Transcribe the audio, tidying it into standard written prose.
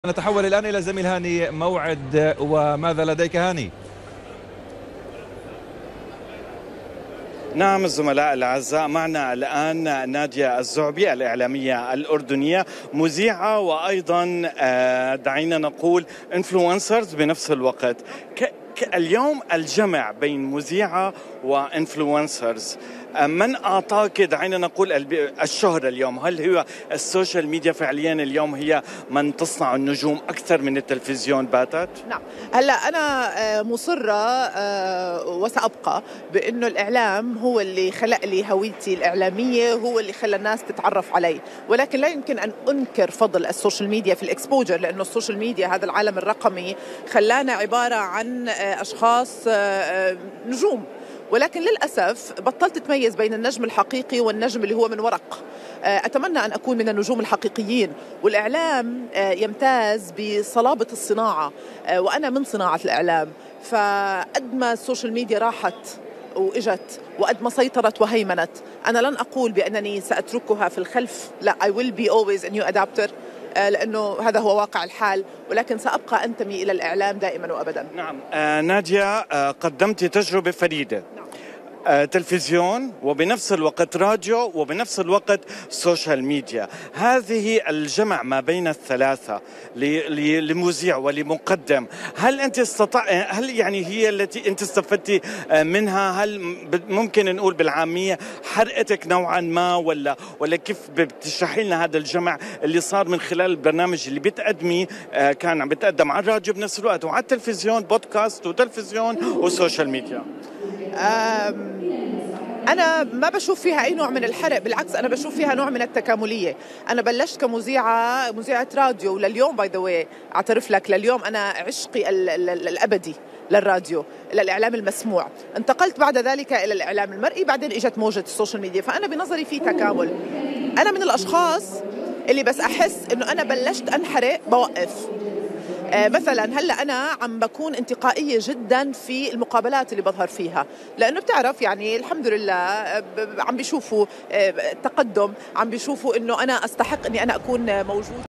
نتحول الآن إلى زميل هاني موعد، وماذا لديك هاني؟ نعم الزملاء الأعزاء، معنا الآن نادية الزعبي الإعلامية الأردنية، مذيعة وأيضا دعينا نقول انفلونسرز بنفس الوقت. اليوم الجمع بين مذيعة وانفلونسرز، من أعطاك دعينا نقول الشهرة اليوم؟ هل هو السوشيال ميديا فعليا اليوم هي من تصنع النجوم أكثر من التلفزيون باتت؟ نعم، هلا أنا مصرة وسأبقى بأنه الإعلام هو اللي خلق لي هويتي الإعلامية، هو اللي خلى الناس تتعرف علي، ولكن لا يمكن أن أنكر فضل السوشيال ميديا في الإكسبوجر، لأنه السوشيال ميديا هذا العالم الرقمي خلانا عبارة عن أشخاص نجوم، ولكن للأسف بطلت تميز بين النجم الحقيقي والنجم اللي هو من ورق. أتمنى أن أكون من النجوم الحقيقيين، والإعلام يمتاز بصلابة الصناعة، وأنا من صناعة الإعلام، فقد ما السوشيال ميديا راحت وإجت وقد ما سيطرت وهيمنت، أنا لن أقول بأنني سأتركها في الخلف، لا، I will be always a new adapter، لأنه هذا هو واقع الحال، ولكن سأبقى أنتمي إلى الإعلام دائما وأبدا. نعم نادية، قدمت تجربة فريدة، تلفزيون وبنفس الوقت راديو وبنفس الوقت سوشيال ميديا. هذه الجمع ما بين الثلاثة لمذيع ولمقدم، هل أنت هل يعني هي التي أنت استفدتي منها؟ هل ممكن نقول بالعامية حرقتك نوعا ما، ولا كيف بتشرحي لنا هذا الجمع اللي صار من خلال البرنامج اللي بتقدمي؟ كان عم بتقدم على الراديو بنفس الوقت وعلى التلفزيون، بودكاست وتلفزيون وسوشيال ميديا. أنا ما بشوف فيها أي نوع من الحرق، بالعكس أنا بشوف فيها نوع من التكاملية. أنا بلشت مذيعة راديو، ولليوم باي ذا واي أعترف لك، لليوم أنا عشقي الأبدي للراديو، للإعلام المسموع. انتقلت بعد ذلك إلى الإعلام المرئي، بعدين إجت موجة السوشيال ميديا، فأنا بنظري في تكامل. أنا من الأشخاص اللي بس أحس إنه أنا بلشت أنحرق بوقف. مثلا هلا انا عم بكون انتقائيه جدا في المقابلات اللي بظهر فيها، لانه بتعرف يعني الحمد لله عم بيشوفوا تقدم، عم بيشوفوا انه انا استحق اني انا اكون موجود.